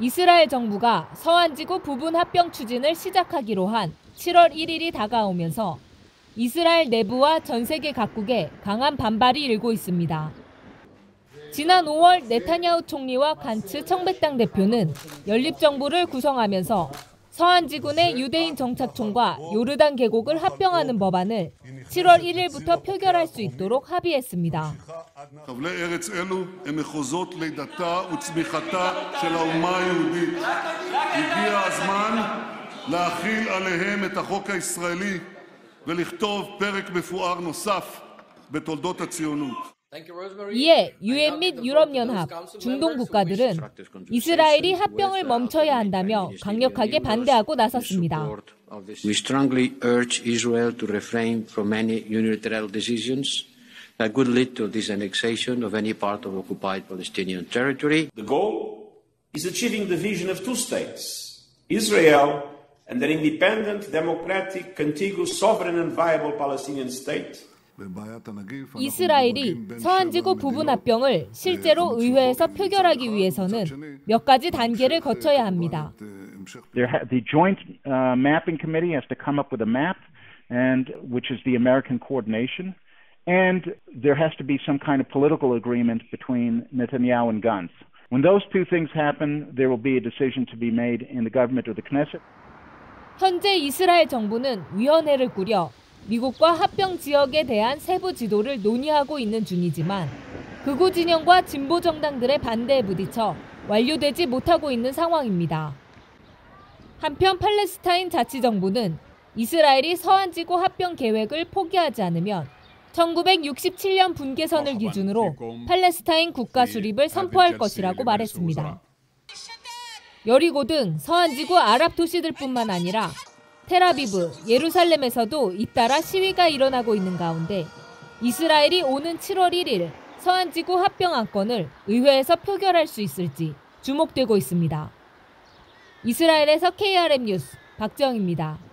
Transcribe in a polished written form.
이스라엘 정부가 서한지구 부분 합병 추진을 시작하기로 한 7월 1일이 다가오면서 이스라엘 내부와 전 세계 각국에 강한 반발이 일고 있습니다. 지난 5월 네타냐후 총리와 간츠 청백당 대표는 연립정부를 구성하면서 서한지구 내 유대인 정착촌과 요르단 계곡을 합병하는 법안을 7월 1일부터 표결할 수 있도록 합의했습니다. חבלי ארץ אלו הם מחוזות לידתה וצמיחתה של האומה היהודית. הגיע הזמן להחיל עליהם את החוק הישראלי ולכתוב פרק מפואר נוסף בתולדות הציונות. 이에 유엔 및 유럽연합, 중동 국가들은 이스라엘이 합병을 멈춰야 한다며 강력하게 반대하고 나섰습니다. We strongly urge Israel to refrain from any unilateral decisions that could lead to disannexation of any part of occupied Palestinian territory. The goal is achieving the vision of two states, Israel and an independent, democratic, contiguous, sovereign and viable Palestinian state. 이스라엘이 서한지구 부분 합병을 실제로 의회에서 표결하기 위해서는 몇 가지 단계를 거쳐야 합니다. The Joint Mapping Committee has to come up with a map, and which is the American coordination, and there has to be some kind of political agreement between Netanyahu and Gantz. When those two things happen, there will be a decision to be made in the government or the Knesset. 현재 이스라엘 정부는 위원회를 꾸려 미국과 합병 지역에 대한 세부 지도를 논의하고 있는 중이지만 극우 진영과 진보 정당들의 반대에 부딪혀 완료되지 못하고 있는 상황입니다. 한편 팔레스타인 자치정부는 이스라엘이 서한지구 합병 계획을 포기하지 않으면 1967년 분계선을 기준으로 팔레스타인 국가 수립을 선포할 것이라고 말했습니다. 여리고 등 서한지구 아랍 도시들뿐만 아니라 텔아비브, 예루살렘에서도 잇따라 시위가 일어나고 있는 가운데 이스라엘이 오는 7월 1일 서한지구 합병 안건을 의회에서 표결할 수 있을지 주목되고 있습니다. 이스라엘에서 KRM 뉴스 박정입니다.